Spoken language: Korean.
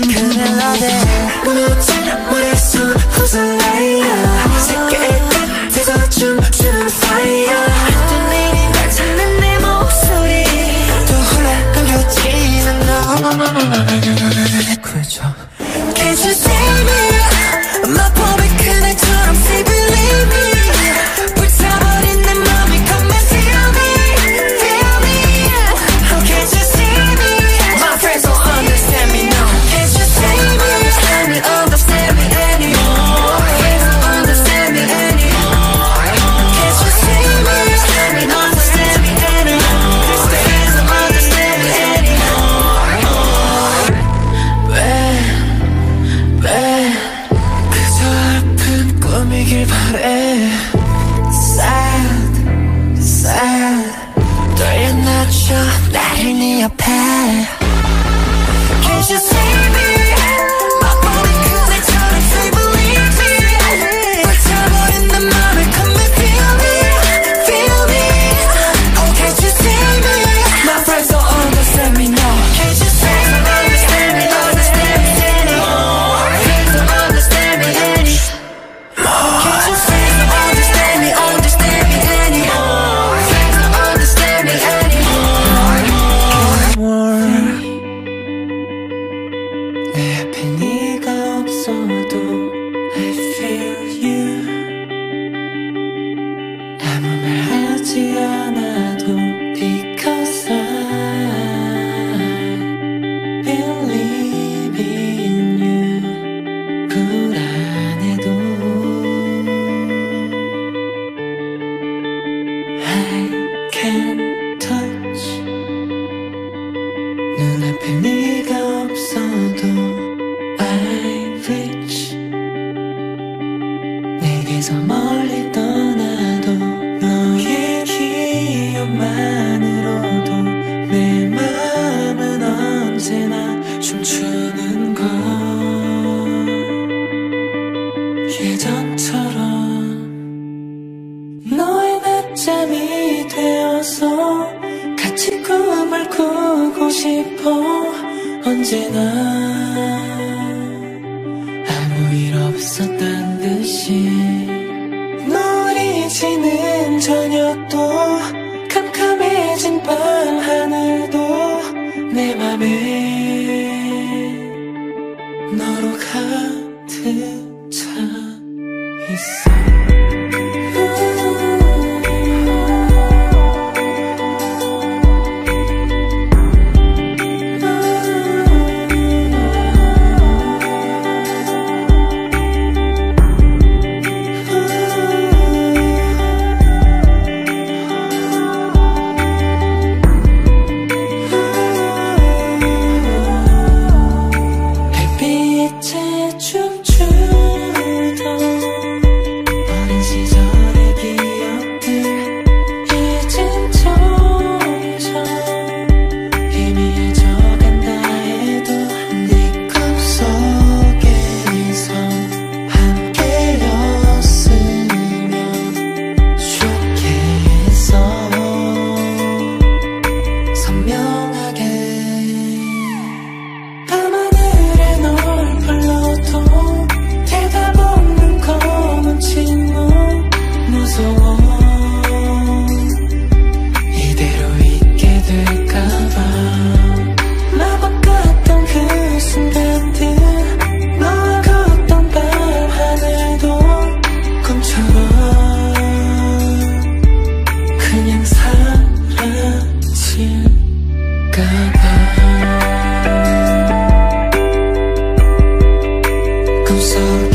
멜로디 무너진 머릿속 호소라이야 새끼의 끝에서 춤추는 fire 어떤 일이 날 찾는 내 목소리 또 홀라 감겨지는 너 그죠 Can't you see me 마법의 그날처럼 say believe me 불타버린 내 맘이 come and feel me feel me How can't you see me My friends don't understand me no Can't you see me They don't understand me anymore Friends don't understand me anymore Can't you see me They don't understand me anymore Friends don't understand me anymore 왜 그저 아픈 꿈이길 바래 Sad sad 떨려맞춰 나를 네 앞에 Can't you see me 마법의 그날처럼 say believe me 불타버린 내 맘을 come and feel me feel me Oh can't you see me My friends don't understand me no Can't you see me understand me understand me anymore Friends don't understand me anymore Can't you see me understand me anymore Friends don't understand me anymore 내 앞에 네가 없어도 I feel you 아무 말 하지 않아도 Because I believe in you 불안해도 I can touch 눈앞에 네가 없어도 I reach 내게서 멀리 떠나도 너의 기억만으로도 내 맘은 언제나 춤추는 걸 예전처럼 너의 낮잠이 되어서 같이 꿈을 꾸고 싶어 언제나 아무 일 없었단 듯이 노리지는 저녁도 캄캄해진 밤 하늘도 내 맘에 너로 가득 차 있어 햇빛에 춤추던 어린 시절의 기억들 이젠 점점 희미해져간다 해도 네 꿈속에서 함께였으면 좋겠어 선명하게 밤하늘에 널 불러도 대답 없는 검은 침묵 무서워 이대로 있게 될까봐 마법 같던 그 순간들 너와 걷던 밤 하늘도 꿈처럼 그냥 사라질까봐 꿈속